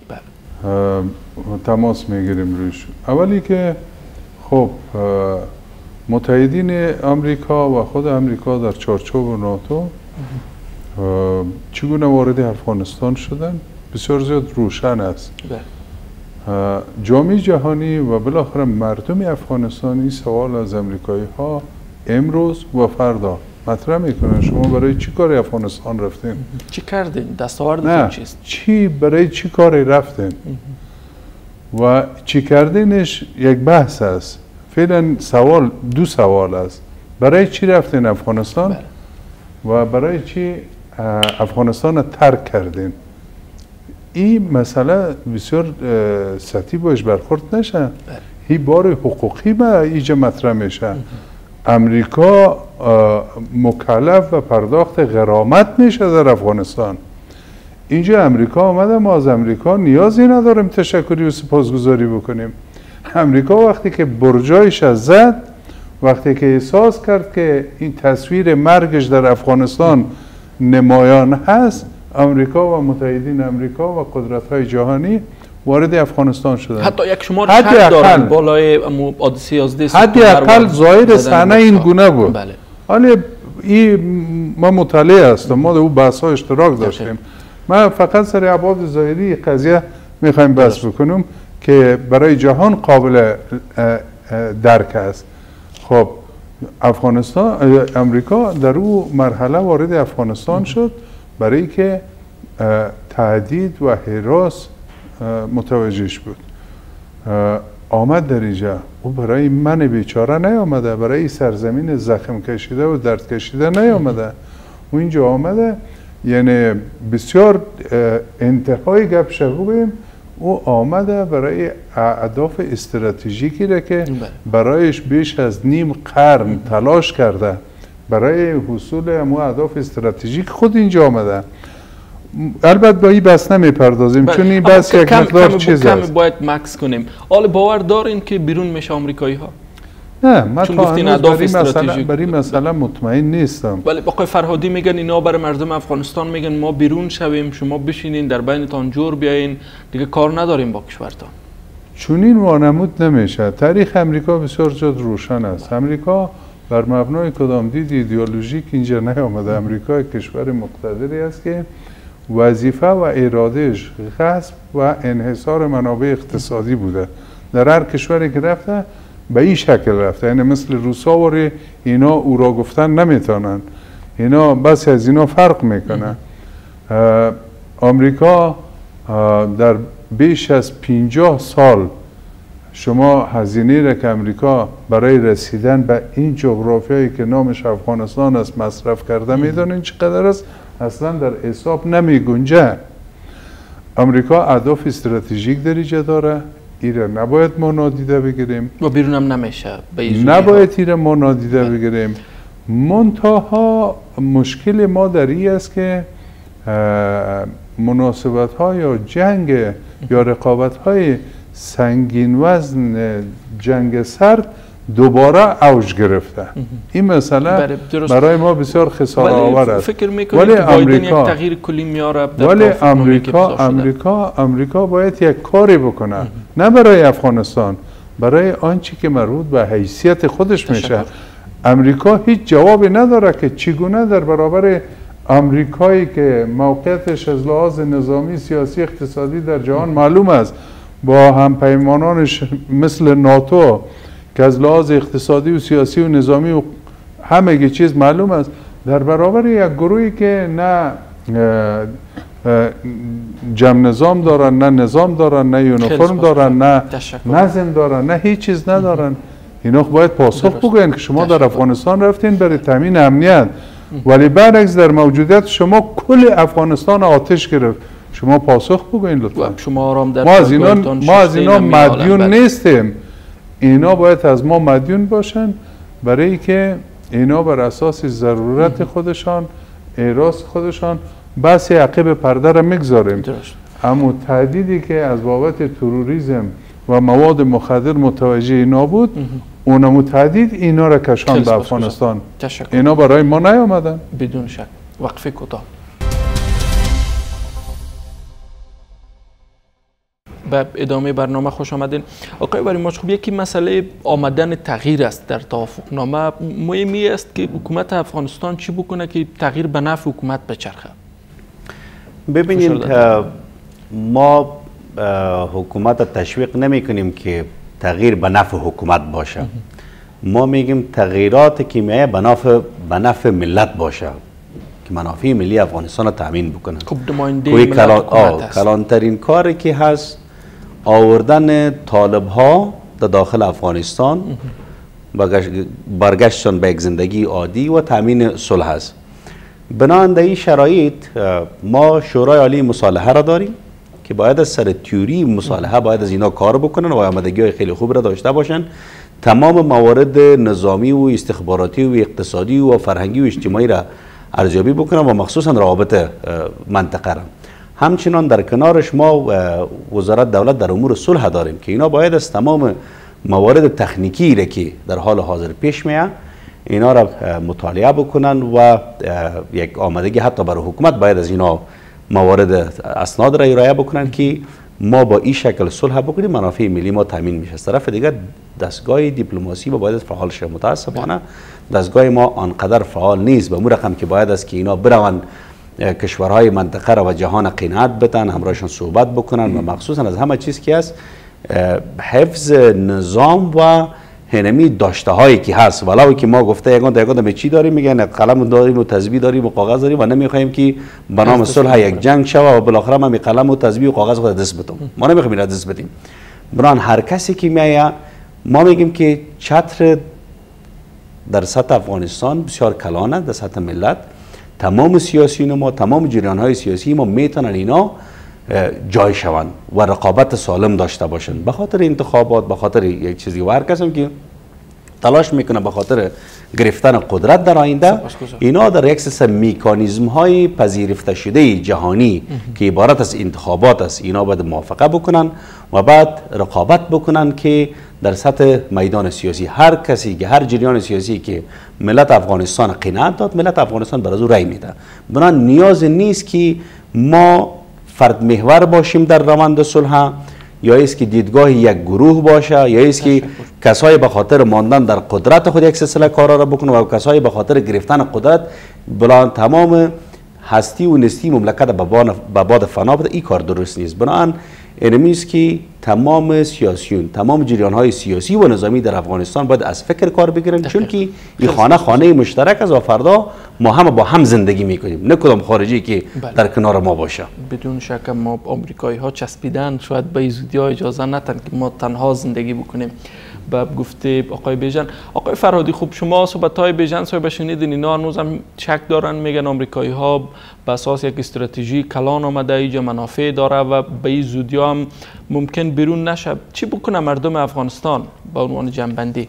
تماس میگیریم روش. اولی که خب متحدین آمریکا و خود آمریکا در چارچوب ناتو چگونه وارد افغانستان شدن بسیار زیاد روشن است. جامعه جهانی و بالاخره مردم افغانستان این سوال از امریکایی ها امروز و فردا مطرح میکنن: شما برای چی کاری افغانستان رفتین؟ چی کردین؟ دستاوردتون چیست؟ چی برای چی کاری رفتین؟ و چی کردینش یک بحث است. فعلا سوال دو سوال است: برای چی رفتین افغانستان و برای چی افغانستان رو ترک کردین؟ این مسئله بسیار سطحی باش برخورد نشه. این بار حقوقی به اینجا مطرح میشه. امریکا مکلف و پرداخت غرامت میشه در افغانستان. اینجا امریکا آمده، ما از امریکا نیازی نداریم تشکری و سپاسگزاری بکنیم. امریکا وقتی که برجایش از زد، وقتی که احساس کرد که این تصویر مرگش در افغانستان نمایان هست، امریکا و متحدین امریکا و قدرت‌های جهانی وارد افغانستان شدن. حتی یک شمار شرط دارن بالای حادثه یازده حتی اقل ظاهر صحنه این گونه بود. بله. حالا این ما مطالعه هستم، ما در اون بحث‌ها اشتراک داشتیم. من فقط سر ابعاد ظاهری قضیه میخوایم بحث بکنم که برای جهان قابل درک است. خب افغانستان، امریکا در اون مرحله وارد افغانستان شد برای که تهدید و هراس متوجهش بود. آمد در اینجا، او برای من بیچاره نیامده، برای سرزمین زخم کشیده و درد کشیده نیامده. او اینجا آمده، یعنی بسیار انتهای گپ شویم، او آمده برای اهداف استراتژیکی را که برایش بیش از نیم قرن تلاش کرده برای حصول امو اهداف استراتژیک خود اینجا آمده. البته با این بحث نمیپردازیم چون این بحث یک مقدار چیز است. کم باید مکس کنیم. حالا باور دارین که بیرون میشه آمریکایی ها؟ نه، من تا هنوز برای مسئله برای مسئله مطمئن نیستم. ولی آقای فرهادی میگن اینا برای مردم افغانستان میگن ما بیرون شویم، شما بشینین در بینتان جور بیاین، دیگه کار نداریم با کشورتان. چون این وانمود نمیشه. تاریخ امریکا بسیار زیاد روشن است. امریکا بر مبنای کدام دید ایدئولوژیک اینجا نیامده. امریکا کشور مقتدری است که وظیفه و ارادهش غصب و انحصار منابع اقتصادی بوده. در هر کشوری که رفته به این شکل رفته، یعنی مثل روسا و اینا او را گفتن نمیتونن، اینا بس از اینا فرق میکنه. آمریکا در بیش از پنجاه سال شما هزینه را که امریکا برای رسیدن به این جغرافیایی که نامش افغانستان است مصرف کرده میدونین چقدر است؟ اصلا در حساب نمی گنجه. امریکا اهداف استراتژیک در اینجا داره، ایره نباید ما نادیده بگیریم و بیرون هم نمیشه. نباید ایره ما نادیده بگیریم. منتها مشکل ما در این است که مناسبت ها یا جنگ یا رقابت های سنگین وزن جنگ سرد دوباره اوج گرفته. این مسئله برای ما بسیار خسارت آور است. فکر میکنید که بایدن یک تغییر کلی میاره؟ ولی امریکا امریکا امریکا باید یک کاری بکنه، نه برای افغانستان، برای آنچه که مربوط به حیثیت خودش میشه. امریکا هیچ جوابی نداره که چگونه در برابر امریکایی که موقعیتش از لحاظ نظامی، سیاسی، اقتصادی در جهان معلوم است، با همپیمانانش مثل ناتو که از لحاظ اقتصادی و سیاسی و نظامی و همه چیز معلوم است، در برابر یک گروهی که نه جمع نظام دارن، نه نظام دارن، نه یونیفرم دارن، نه نظم دارن، نه هیچ چیز ندارن، اینا باید پاسخ بگوین که شما در افغانستان رفتین برای تامین امنیت، ولی برعکس در موجودیت شما کل افغانستان آتش گرفت. شما پاسخ بگوین لطفا. شما آرام در ما از اینا ما از اینا مدیون نیستیم. اینا باید از ما مدیون باشن، برای که اینا بر اساس ضرورت خودشان، احراز خودشان بس عقب پرده را میگذاریم. اما تهدیدی که از بابت تروریسم و مواد مخدر متوجه اینا بود، اونم تهدید اینا را کشان به افغانستان. اینا برای ما نیامدن. بدون شک. وقفه کوتاه. به ادامه برنامه خوش آمدین. آقای وریماچ، خب یکی مسئله آمدن تغییر است در توافقنامه. مهمی است که حکومت افغانستان چی بکنه که تغییر به نفع حکومت بچرخه؟ ببینید، ما حکومت تشویق نمی کنیم که تغییر به نفع حکومت باشه. ما میگیم تغییرات که میایه به نفع به نفع ملت باشه، که منافع ملی افغانستان را تامین بکنه. خب نماینده ملت حکومت است. کلانترین کاری که هست آوردن طالب ها در داخل افغانستان، برگشتشان به یک زندگی عادی و تامین صلح است. بنابراین در این شرایط ما شورای عالی مصالحه را داریم که باید از سر تیوری مصالحه باید از اینا کار بکنن و آمادگی های خیلی خوب را داشته باشن. تمام موارد نظامی و استخباراتی و اقتصادی و فرهنگی و اجتماعی را ارزیابی بکنن و مخصوصا روابط منطقه را. همچنان در کنارش ما وزارت دولت در امور صلح داریم که اینا باید از تمام موارد تکنیکی را که در حال حاضر پیش میاد اینا را مطالعه بکنن و یک آمادگی حتی برای حکومت باید از اینا موارد اسناد را ارائه بکنن که ما با این شکل صلح بکنیم، منافع ملی ما تامین میشه. از طرف دیگر دستگاه دیپلماسی ما باید فعال شه. متاسفانه دستگاه ما آنقدر فعال نیست به مو رقم که باید است که اینا برون کشورهای منطقه را و جهان قناعت بدن، همراهشان صحبت بکنن و مخصوصا از همه چیز که هست حفظ نظام و هنمی داشته هایی که هست. ولو که ما گفته یگان یگان به چی داریم، میگن قلم داریم و تسبیح داریم و کاغذ داریم و نمیخوایم که به نام صلح یک جنگ شوه و بالاخره ما می قلم و تسبیح و کاغذ خود دست بدیم. ما نمیخوایم اینا دست بدیم. بران هر کسی که میایه ما میگیم که چتر در سطح افغانستان بسیار کلانه، در سطح ملت تمام سیاسیون ما، تمام جریان های سیاسی ما میتونن اینا جای شوند و رقابت سالم داشته باشن به خاطر انتخابات، به خاطر یک چیزی. و هر کسی که تلاش میکنه به خاطر گرفتن قدرت در آینده، اینا در یک سلسله میکانیزم های پذیرفته شده جهانی که عبارت از انتخابات است، اینا باید موافقه بکنن و بعد رقابت بکنن که در سطح میدان سیاسی هر کسی که هر جریان سیاسی که ملت افغانستان قناعت داد، ملت افغانستان بر از او رأی میده. بنابراین نیاز نیست که ما فرد محور باشیم در روند صلح، یا است که دیدگاه یک گروه باشه، یا است که کسایی به خاطر ماندن در قدرت خود یک سلسله کارا را بکنه و کسایی به خاطر گرفتن قدرت بلان تمام هستی و نستی مملکت به باد فنا بده. این کار درست نیست. بنابراین اینمی است که تمام سیاسیون، تمام جریان های سیاسی و نظامی در افغانستان باید از فکر کار بگیرن، چون که این خانه خانه مشترک است و فردا ما هم با هم زندگی میکنیم، نه کدام خارجی که بله. در کنار ما باشه. بدون شک ما آمریکایی ها چسبیدن شاید به زودی ها اجازه ندن که ما تنها زندگی بکنیم. به گفته آقای بیژن. آقای فرهادی، خوب شما صحبت های بیژن صاحب شنیدین، اینا هنوز هم شک دارن، میگن آمریکایی ها به اساس یک استراتژی کلان آمده اینجا منافع داره و به این زودی هم ممکن بیرون نشه. چی بکنه مردم افغانستان به عنوان جنبندی؟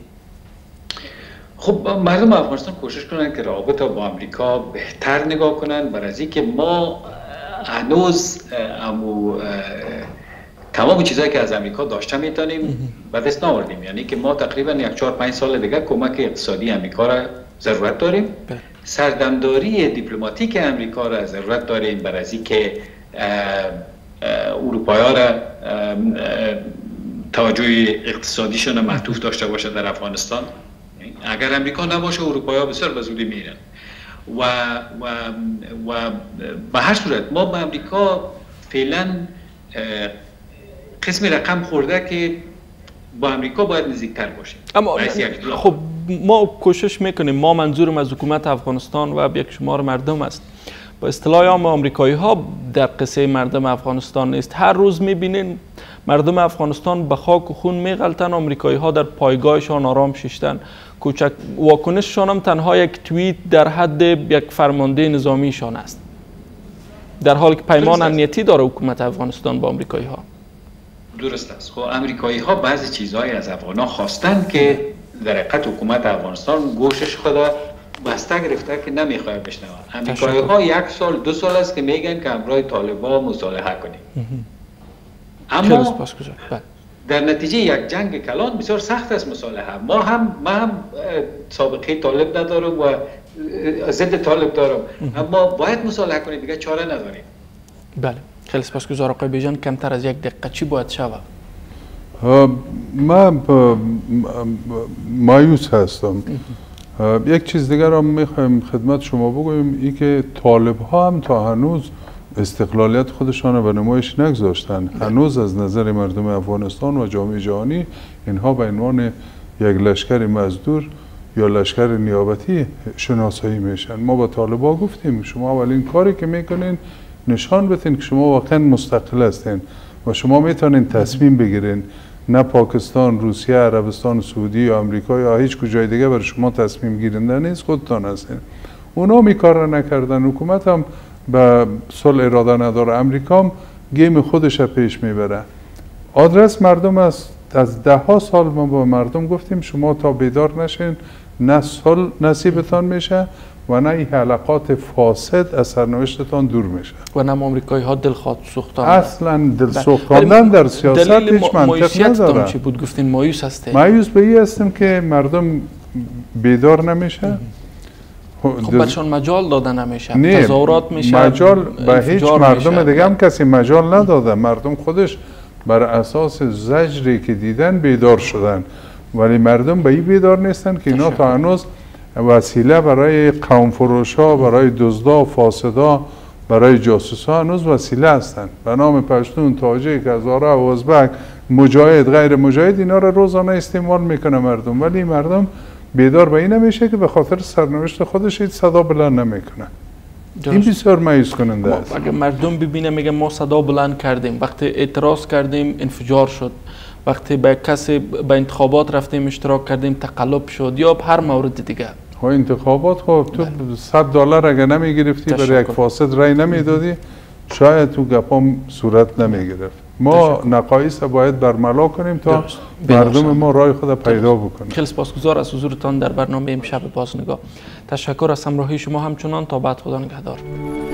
خب مردم افغانستان کوشش کنن که رابطه با آمریکا بهتر نگاه کنن، برای از اینکه ما هنوز امو تمام چیزایی که از امریکا داشته میتونیم به دست نآوردیم. یعنی که ما تقریبا یک چهار پنج سال دیگه کمک اقتصادی امریکا را ضرورت داریم، سردمداری دیپلماتیک امریکا را ضرورت داریم، برای از اینکه اروپایی‌ها را توجه اقتصادیشون محدود داشته باشه در افغانستان. اگر امریکا نباشه اروپایی‌ها بسیار به زودی میرن و و و به هر صورت ما به امریکا فعلا قسمی رقم خورده که با امریکا باید نزدیکتر باشیم. اما خب ما کوشش میکنیم، ما منظورم از حکومت افغانستان و یک شمار مردم است. با اصطلاح عام آمریکایی ها در قصه مردم افغانستان نیست. هر روز میبینین مردم افغانستان به خاک و خون میغلطن، آمریکایی ها در پایگاهشان آرام ششتن. کوچک واکنششان هم تنها یک توییت در حد یک فرمانده نظامیشان است، در حالی که پیمان امنیتی داره حکومت افغانستان با آمریکایی ها. درست است. خب آمریکایی ها بعضی چیزهای از افغان ها خواستن که در حقیقت حکومت افغانستان گوشش خدا بسته گرفته که نمیخواد بشنوه. آمریکایی ها یک سال دو سال است که میگن که همراه طالبان مصالحه کنیم، اما در نتیجه یک جنگ کلان بسیار سخت است مصالحه. ما هم ما هم سابقه طالب ندارم و ضد طالب دارم، اما باید مصالحه کنیم، دیگه چاره نداریم. بله، خیلی سپاسگزار آقای بیژن. کمتر از یک دقیقه چی باید شود؟ من مایوس هستم. یک چیز دیگر هم میخوایم خدمت شما بگویم، ای که طالب ها هم تا هنوز استقلالیت خودشان به نمایش نگذاشتن. هنوز از نظر مردم افغانستان و جامعه جهانی اینها به عنوان یک لشکر مزدور یا لشکر نیابتی شناسایی میشن. ما با طالبا گفتیم شما اولین کاری که میکنین نشان بدین که شما واقعا مستقل هستین و شما میتونین تصمیم بگیرین. نه پاکستان، روسیه، عربستان سعودی یا آمریکا یا هیچ کجای دیگه برای شما تصمیم گیرنده نیست، خودتان هستین. اونا می کار نکردن، حکومت هم به صلح اراده نداره، امریکا هم گیم خودش پیش میبره. آدرس مردم است. از ده ها سال ما با مردم گفتیم شما تا بیدار نشین نه صلح نصیبتان میشه و نه این حلقات فاسد از سرنوشتتان دور میشه. و نه آمریکایی ها دلخواه سوختان اصلا دل سوختاندن در سیاست هیچ منطق نداره. چی بود گفتین مایوس هستین؟ مایوس به این هستیم که مردم بیدار نمیشه. خب برشان مجال داده نمیشه، نه. تظاهرات میشه، مجال به هیچ مردم دیگه هم کسی مجال نداده. مردم خودش بر اساس زجری که دیدن بیدار شدن، ولی مردم به این بیدار نیستن که اینا تا هنوز وسیله برای قوم فروش ها، برای دزدا و فاسدا، برای جاسوس ها هنوز وسیله هستن. به نام پشتون، تاجیک، هزاره و ازبک، مجاهد، غیر مجاهد، اینا رو روزانه استعمال میکنه مردم، ولی مردم بیدار به این نمیشه که به خاطر سرنوشت خودش هیچ صدا بلند نمیکنه. این بسیار مایوس کننده است. اگه مردم ببینه میگه ما صدا بلند کردیم، وقتی اعتراض کردیم انفجار شد، وقتی به کسی به انتخابات رفتیم اشتراک کردیم تقلب شد، یا هر مورد دیگه. خب انتخابات خب تو صد دلار اگه نمی گرفتی برای یک فاسد رای نمیدادی، شاید تو گپام صورت نمی گرفت. ما نقایص باید برملا کنیم تا مردم ما رای خود پیدا بکنیم. خیلی سپاسگزار از حضورتان در برنامه امشب بازنگاه. تشکر از همراهی شما همچنان. تا بعد، خدا نگهدار.